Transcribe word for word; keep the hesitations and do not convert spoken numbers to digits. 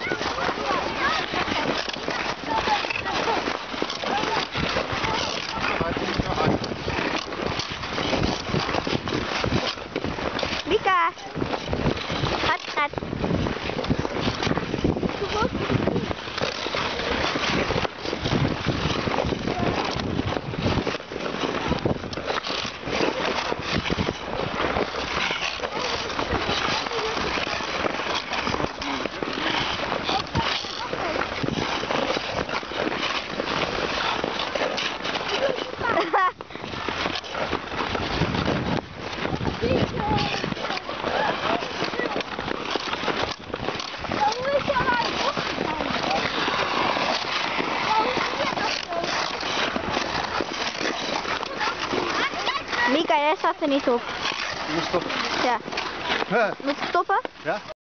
Mika, gaat, gaat. Mika, jij staat er niet op. Je moet stoppen. Ja. Huh. Moet je stoppen? Ja?